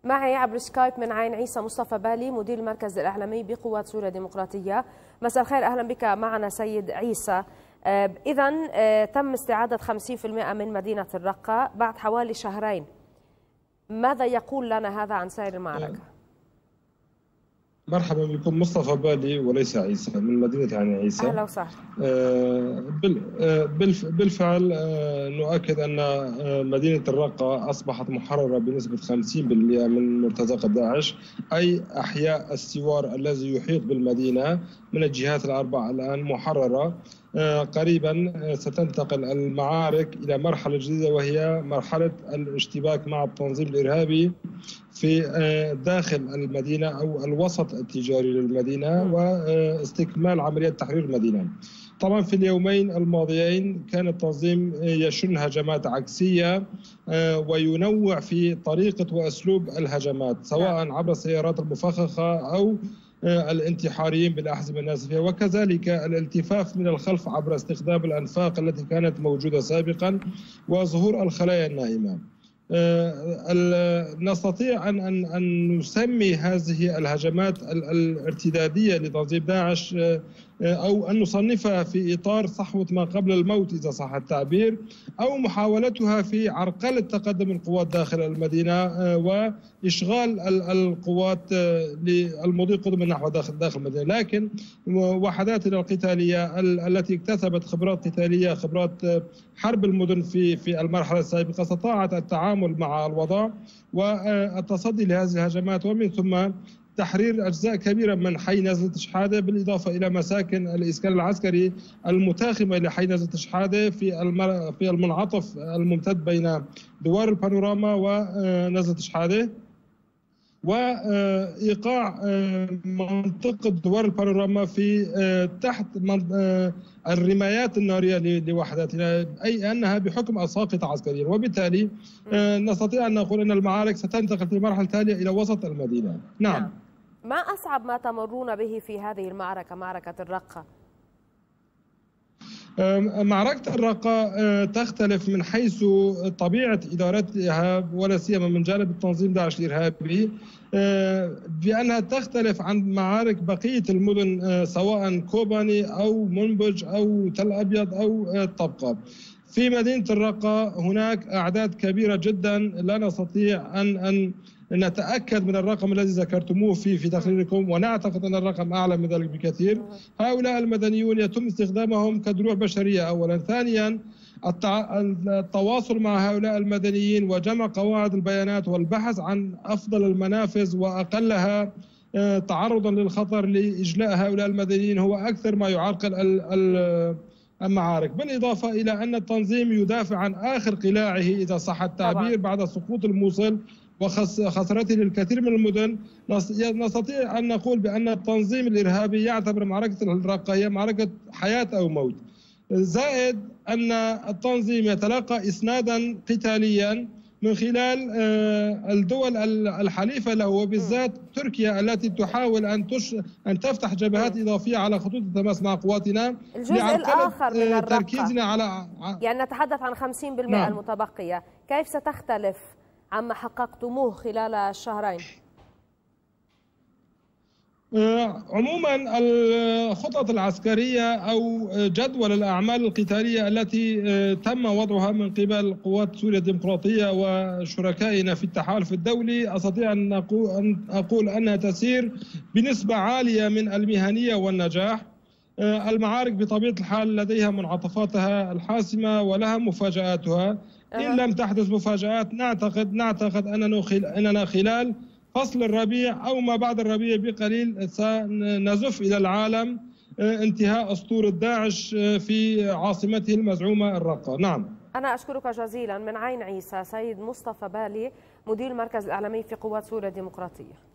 معي عبر سكايب من عين عيسى مصطفى بالي مدير المركز الإعلامي بقوات سوريا الديمقراطية. مساء الخير، أهلا بك معنا سيد عيسى. إذا تم استعادة 50% من مدينة الرقة بعد حوالي شهرين. ماذا يقول لنا هذا عن سير المعركة؟ مرحبا بكم، مصطفى بالي وليس عيسى من مدينة عين عيسى. أهلا وسهلا. بالفعل نؤكد أن مدينة الرقة أصبحت محررة بنسبة 50% من مرتزقة داعش، أي أحياء السوار الذي يحيط بالمدينة من الجهات الأربع الآن محررة. قريبا ستنتقل المعارك إلى مرحلة جديدة، وهي مرحلة الاشتباك مع التنظيم الإرهابي في داخل المدينة أو الوسط التجاري للمدينة، واستكمال عملية تحرير المدينة. طبعا في اليومين الماضيين كان التنظيم يشن هجمات عكسية وينوع في طريقة وأسلوب الهجمات، سواء عبر السيارات المفخخة أو الانتحاريين بالأحزمة الناسفة، وكذلك الالتفاف من الخلف عبر استخدام الأنفاق التي كانت موجودة سابقا وظهور الخلايا النائمة. نستطيع أن نسمي هذه الهجمات الارتدادية لتنظيم داعش أو أن نصنفها في إطار صحوة ما قبل الموت إذا صح التعبير، أو محاولتها في عرقلة تقدم القوات داخل المدينة وإشغال القوات للمضي قدما نحو داخل المدينة. لكن وحداتنا القتالية التي اكتسبت خبرات قتالية، خبرات حرب المدن في المرحلة السابقة، استطاعت التعامل مع الوضع والتصدي لهذه الهجمات، ومن ثم تحرير أجزاء كبيرة من حي نزلة شحادة، بالإضافة إلى مساكن الإسكان العسكري المتاخمة لحي نزلة شحادة في المنعطف الممتد بين دوار البانوراما ونزلة شحادة، وإيقاع منطقة دوار البانوراما في تحت الرمايات النارية لوحداتنا، أي أنها بحكم أساقطة عسكريا. وبالتالي نستطيع أن نقول أن المعارك ستنتقل في المرحلة التالية إلى وسط المدينة. نعم. ما أصعب ما تمرون به في هذه المعركة، معركة الرقة؟ معركة الرقة تختلف من حيث طبيعة إدارتها، ولا سيما من جانب التنظيم داعش الإرهابي، بأنها تختلف عن معارك بقية المدن، سواء كوباني أو منبج أو تل أبيض أو طبقة. في مدينة الرقة هناك أعداد كبيرة جدا، لا نستطيع أن نتأكد من الرقم الذي ذكرتموه في تقريركم، ونعتقد أن الرقم أعلى من ذلك بكثير. هؤلاء المدنيون يتم استخدامهم كدروع بشرية أولا، ثانيا التواصل مع هؤلاء المدنيين وجمع قواعد البيانات والبحث عن أفضل المنافذ وأقلها تعرضا للخطر لإجلاء هؤلاء المدنيين هو أكثر ما يعرقل المعارك، بالإضافة إلى أن التنظيم يدافع عن آخر قلاعه إذا صح التعبير بعد سقوط الموصل وخسارته للكثير من المدن. نستطيع أن نقول بأن التنظيم الإرهابي يعتبر معركة الرقة هي معركة حياة أو موت، زائد أن التنظيم يتلقى إسنادا قتاليا من خلال الدول الحليفة له، وبالذات تركيا التي تحاول أن تفتح جبهات إضافية على خطوط التماس مع قواتنا. الجزء الآخر من الرقة، تركيزنا على يعني نتحدث عن 50% المتبقية، كيف ستختلف عما حققتموه خلال الشهرين؟ عموما الخطط العسكرية أو جدول الأعمال القتالية التي تم وضعها من قبل قوات سوريا الديمقراطية وشركائنا في التحالف الدولي، أستطيع أن أقول أنها تسير بنسبة عالية من المهنية والنجاح. المعارك بطبيعة الحال لديها منعطفاتها الحاسمة ولها مفاجآتها. إن لم تحدث مفاجآت نعتقد أننا خلال فصل الربيع أو ما بعد الربيع بقليل سنزف إلى العالم انتهاء أسطورة داعش في عاصمته المزعومة الرقة. نعم. أنا أشكرك جزيلا. من عين عيسى سيد مصطفى بالي مدير المركز الإعلامي في قوات سوريا الديمقراطية.